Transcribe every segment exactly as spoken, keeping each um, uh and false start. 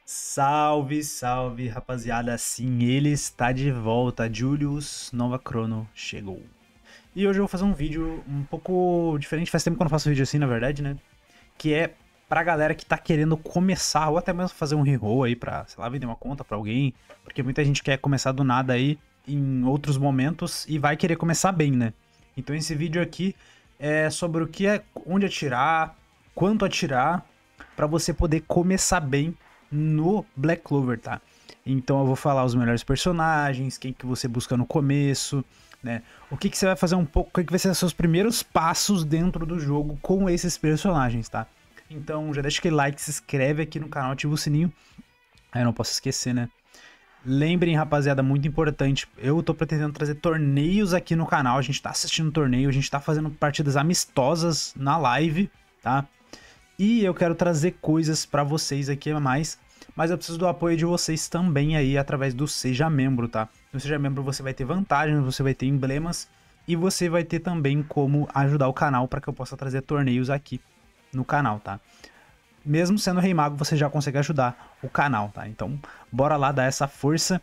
Salve, salve, rapaziada. Sim, ele está de volta. Julius Nova Chrono chegou. E hoje eu vou fazer um vídeo um pouco diferente. Faz tempo que eu não faço vídeo assim, na verdade, né? Que é pra galera que tá querendo começar, ou até mesmo fazer um reroll aí pra, sei lá, vender uma conta pra alguém. Porque muita gente quer começar do nada aí em outros momentos e vai querer começar bem, né? Então esse vídeo aqui é sobre o que é, onde atirar, quanto atirar, pra você poder começar bem no Black Clover, tá? Então eu vou falar os melhores personagens, quem que você busca no começo, né? O que que você vai fazer um pouco, o que que vai ser os seus primeiros passos dentro do jogo com esses personagens, tá? Então já deixa aquele like, se inscreve aqui no canal, ativa o sininho. Aí eu não posso esquecer, né? Lembrem, rapaziada, muito importante, eu tô pretendendo trazer torneios aqui no canal, a gente tá assistindo torneio, a gente tá fazendo partidas amistosas na live, tá? E eu quero trazer coisas pra vocês aqui a mais, mas eu preciso do apoio de vocês também aí através do Seja Membro, tá? No Seja Membro você vai ter vantagens, você vai ter emblemas e você vai ter também como ajudar o canal para que eu possa trazer torneios aqui no canal, tá? Mesmo sendo Rei Mago, você já consegue ajudar o canal, tá? Então, bora lá dar essa força.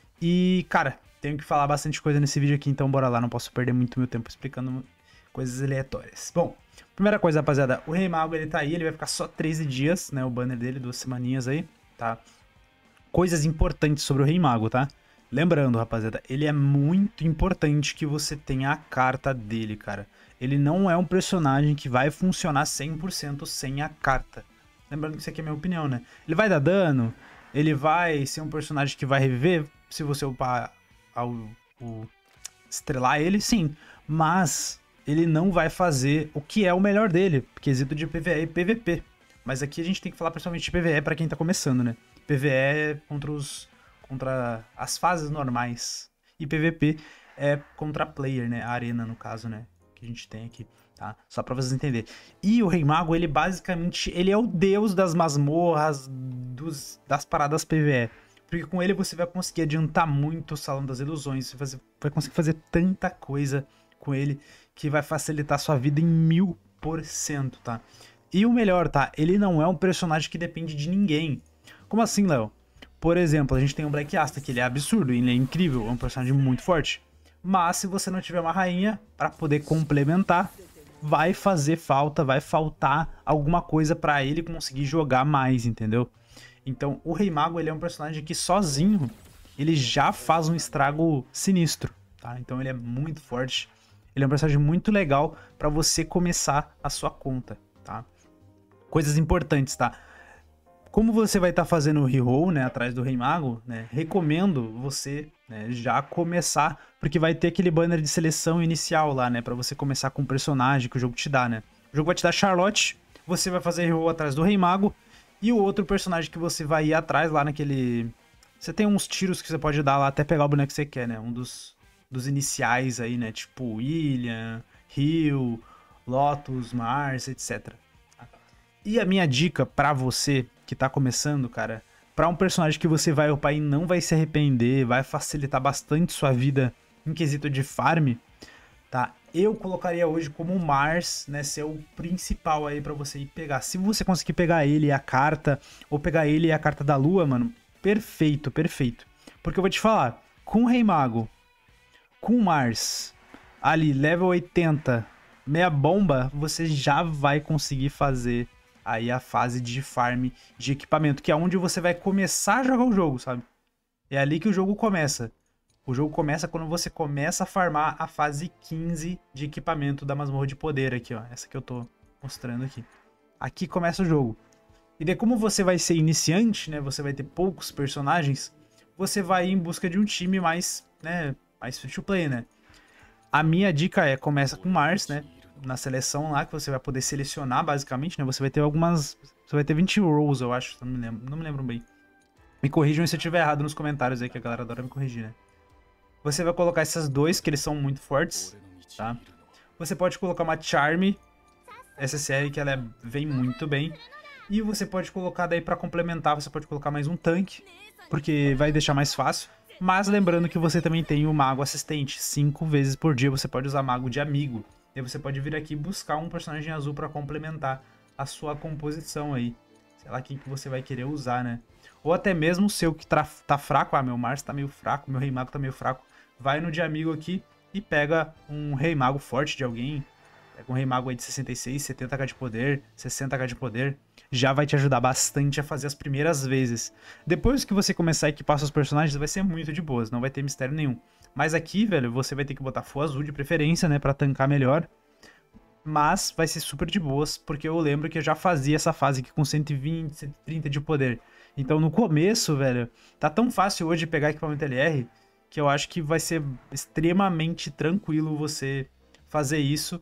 E, cara, tenho que falar bastante coisa nesse vídeo aqui, então bora lá, não posso perder muito meu tempo explicando coisas aleatórias. Bom, primeira coisa, rapaziada, o Rei Mago, ele tá aí, ele vai ficar só treze dias, né? O banner dele, duas semaninhas aí, tá? Coisas importantes sobre o Rei Mago, tá? Lembrando, rapaziada, ele é muito importante que você tenha a carta dele, cara. Ele não é um personagem que vai funcionar cem por cento sem a carta. Lembrando que isso aqui é a minha opinião, né? Ele vai dar dano, ele vai ser um personagem que vai reviver, se você upar ao, o, estrelar ele, sim. Mas ele não vai fazer o que é o melhor dele, quesito de P V E e P V P. Mas aqui a gente tem que falar principalmente de P V E pra quem tá começando, né? P V E é contra, os, contra as fases normais. E P V P é contra a player, né? A arena, no caso, né? Que a gente tem aqui, tá? Só pra vocês entenderem. E o Rei Mago, ele basicamente, ele é o deus das masmorras, dos, das paradas P V E. Porque com ele você vai conseguir adiantar muito o Salão das Ilusões, você vai conseguir fazer tanta coisa com ele que vai facilitar a sua vida em mil por cento, tá? E o melhor, tá? Ele não é um personagem que depende de ninguém. Como assim, Léo? Por exemplo, a gente tem o Black Asta, que ele é absurdo, ele é incrível, é um personagem muito forte. Mas se você não tiver uma rainha para poder complementar, vai fazer falta, vai faltar alguma coisa para ele conseguir jogar mais, entendeu? Então, o Rei Mago, ele é um personagem que sozinho, ele já faz um estrago sinistro, tá? Então ele é muito forte, ele é um personagem muito legal para você começar a sua conta, tá? Coisas importantes, tá? Como você vai estar tá fazendo o reroll, né, atrás do Rei Mago, né, recomendo você, né, já começar, porque vai ter aquele banner de seleção inicial lá, né, pra você começar com o personagem que o jogo te dá, né. O jogo vai te dar Charlotte, você vai fazer reroll atrás do Rei Mago, e o outro personagem que você vai ir atrás lá naquele... Você tem uns tiros que você pode dar lá até pegar o boneco que você quer, né, um dos, dos iniciais aí, né, tipo William, Hill, Lotus, Mars, etcétera. E a minha dica pra você que tá começando, cara, pra um personagem que você vai upar e não vai se arrepender, vai facilitar bastante sua vida em quesito de farm, tá? Eu colocaria hoje como o Mars, né, ser o principal aí pra você ir pegar. Se você conseguir pegar ele e a carta, ou pegar ele e a carta da lua, mano, perfeito, perfeito. Porque eu vou te falar, com o Rei Mago, com o Mars, ali, level oitenta, meia bomba, você já vai conseguir fazer aí a fase de farm de equipamento, que é onde você vai começar a jogar o jogo, sabe? É ali que o jogo começa. O jogo começa quando você começa a farmar a fase quinze de equipamento da masmorra de poder aqui, ó. Essa que eu tô mostrando aqui. Aqui começa o jogo. E daí como você vai ser iniciante, né? Você vai ter poucos personagens, você vai em busca de um time mais, né? Mais free to play, né? A minha dica é, começa com Mars, né? Na seleção lá, que você vai poder selecionar, basicamente, né? Você vai ter algumas... Você vai ter vinte roles, eu acho. Não me lembro, não me lembro bem. Me corrijam se eu estiver errado nos comentários aí, que a galera adora me corrigir, né? Você vai colocar esses dois, que eles são muito fortes, tá? Você pode colocar uma Charme S S R, que ela é, vem muito bem. E você pode colocar daí pra complementar, você pode colocar mais um tanque, porque vai deixar mais fácil. Mas lembrando que você também tem o Mago Assistente. Cinco vezes por dia você pode usar Mago de Amigo. E você pode vir aqui buscar um personagem azul para complementar a sua composição aí. sei lá quem que você vai querer usar, né? Ou até mesmo o seu que tá, tá fraco, ah, meu Mars tá meio fraco, meu Rei Mago tá meio fraco, vai no de amigo aqui e pega um Rei Mago forte de alguém, pega um Rei Mago aí de sessenta e seis, setenta k de poder, sessenta k de poder, já vai te ajudar bastante a fazer as primeiras vezes. Depois que você começar a equipar seus personagens, vai ser muito de boas, não vai ter mistério nenhum. Mas aqui, velho, você vai ter que botar full azul de preferência, né, pra tancar melhor. Mas vai ser super de boas, porque eu lembro que eu já fazia essa fase aqui com cento e vinte, cento e trinta de poder. Então no começo, velho, tá tão fácil hoje pegar equipamento L R, que eu acho que vai ser extremamente tranquilo você fazer isso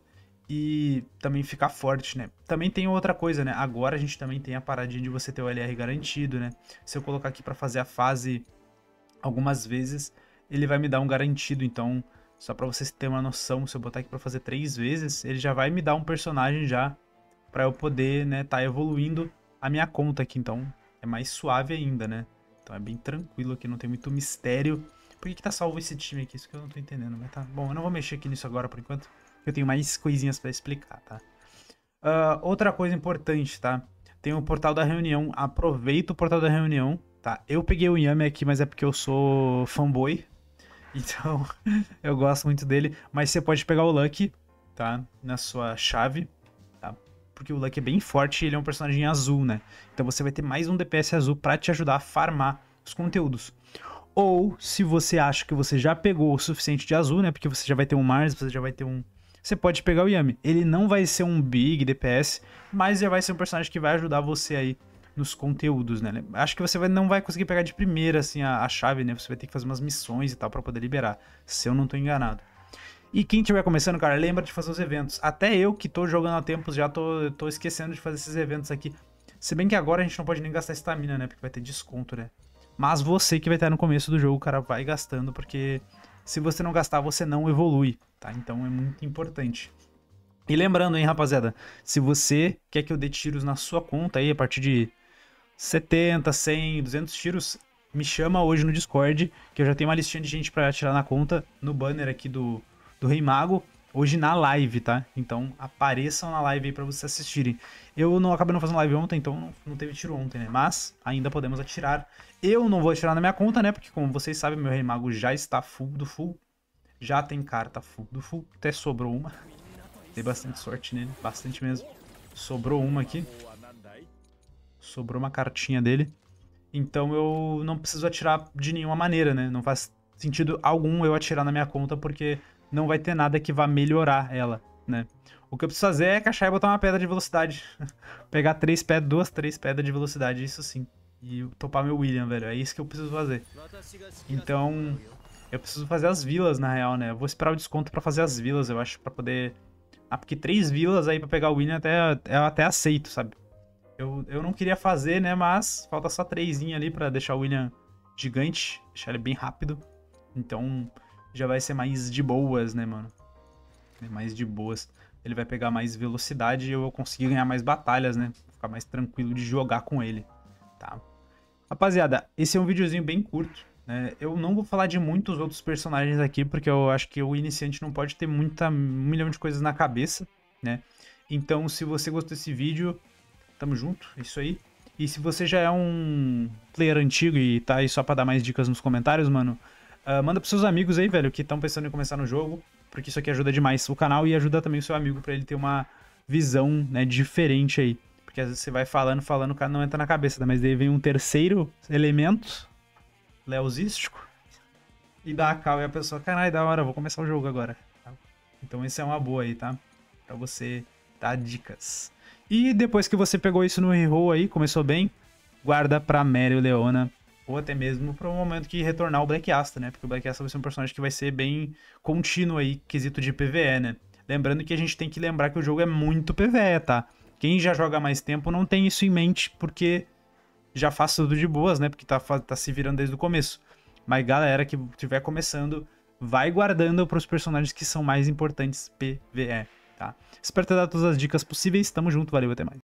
e também ficar forte, né? Também tem outra coisa, né? Agora a gente também tem a paradinha de você ter o L R garantido, né? Se eu colocar aqui pra fazer a fase algumas vezes, ele vai me dar um garantido, então... Só pra vocês terem uma noção, se eu botar aqui pra fazer três vezes, ele já vai me dar um personagem já pra eu poder, né, tá evoluindo a minha conta aqui. Então, é mais suave ainda, né? Então é bem tranquilo aqui, não tem muito mistério. Por que que tá salvo esse time aqui? Isso que eu não tô entendendo, mas tá bom. Eu não vou mexer aqui nisso agora por enquanto, porque eu tenho mais coisinhas pra explicar, tá? Uh, outra coisa importante, tá? Tem o portal da reunião. Aproveita o portal da reunião, tá? Eu peguei o Yami aqui, mas é porque eu sou fanboy. Então, eu gosto muito dele. Mas você pode pegar o Lucky, tá? Na sua chave, tá? Porque o Lucky é bem forte e ele é um personagem azul, né? Então você vai ter mais um D P S azul pra te ajudar a farmar os conteúdos. Ou, se você acha que você já pegou o suficiente de azul, né? Porque você já vai ter um Mars, você já vai ter um... Você pode pegar o Yami. Ele não vai ser um big D P S, mas já vai ser um personagem que vai ajudar você aí nos conteúdos, né? Acho que você vai, não vai conseguir pegar de primeira, assim, a, a chave, né? Você vai ter que fazer umas missões e tal pra poder liberar, se eu não tô enganado. E quem estiver começando, cara, lembra de fazer os eventos. Até eu, que tô jogando há tempos, já tô, tô esquecendo de fazer esses eventos aqui. Se bem que agora a gente não pode nem gastar estamina, né? Porque vai ter desconto, né? Mas você que vai estar no começo do jogo, cara, vai gastando, porque se você não gastar, você não evolui, tá? Então é muito importante. E lembrando, hein, rapaziada, se você quer que eu dê tiros na sua conta aí, a partir de setenta, cem, duzentos tiros, me chama hoje no Discord, que eu já tenho uma listinha de gente pra atirar na conta, no banner aqui do, do Rei Mago, hoje na live, tá? Então apareçam na live aí pra vocês assistirem. Eu não acabei não fazendo live ontem, então não, não teve tiro ontem, né? Mas ainda podemos atirar. Eu não vou atirar na minha conta, né? Porque como vocês sabem, meu Rei Mago já está full do full. Já tem carta full do full. Até sobrou uma. Dei bastante sorte nele, bastante mesmo. Sobrou uma aqui. Sobrou uma cartinha dele. Então eu não preciso atirar de nenhuma maneira, né? Não faz sentido algum eu atirar na minha conta, porque não vai ter nada que vá melhorar ela, né? O que eu preciso fazer é caixar e botar uma pedra de velocidade. Pegar três pedras, duas, três pedras de velocidade, isso sim. E topar meu William, velho. É isso que eu preciso fazer. Então, eu preciso fazer as vilas, na real, né? Eu vou esperar o desconto pra fazer as vilas, eu acho, pra poder... Ah, porque três vilas aí pra pegar o William até, eu até aceito, sabe? Eu, eu não queria fazer, né? Mas falta só trêsinha ali pra deixar o William gigante. Deixar ele bem rápido. Então já vai ser mais de boas, né, mano? Mais de boas. Ele vai pegar mais velocidade e eu vou conseguir ganhar mais batalhas, né? Ficar mais tranquilo de jogar com ele, tá? Rapaziada, esse é um videozinho bem curto, né? Eu não vou falar de muitos outros personagens aqui, porque eu acho que o iniciante não pode ter muita, um milhão de coisas na cabeça, né? Então, se você gostou desse vídeo... Tamo junto, é isso aí. E se você já é um player antigo e tá aí só pra dar mais dicas nos comentários, mano, uh, manda pros seus amigos aí, velho, que estão pensando em começar no jogo, porque isso aqui ajuda demais o canal e ajuda também o seu amigo pra ele ter uma visão, né, diferente aí. Porque às vezes você vai falando, falando, o cara não entra na cabeça, né? Mas daí vem um terceiro elemento, leozístico, e dá a cal e a pessoa, caralho, da hora, vou começar o jogo agora. Então esse é uma boa aí, tá? Pra você dar dicas. E depois que você pegou isso no reroll aí, começou bem, guarda pra Mary ou Leona, ou até mesmo para o momento que retornar o Black Asta, né? Porque o Black Asta vai ser um personagem que vai ser bem contínuo aí, quesito de P V E, né? Lembrando que a gente tem que lembrar que o jogo é muito P V E, tá? Quem já joga há mais tempo não tem isso em mente, porque já faz tudo de boas, né? Porque tá, tá se virando desde o começo. Mas galera que estiver começando, vai guardando para os personagens que são mais importantes P V E. Tá? Espero ter dado todas as dicas possíveis. Tamo junto, valeu, até mais.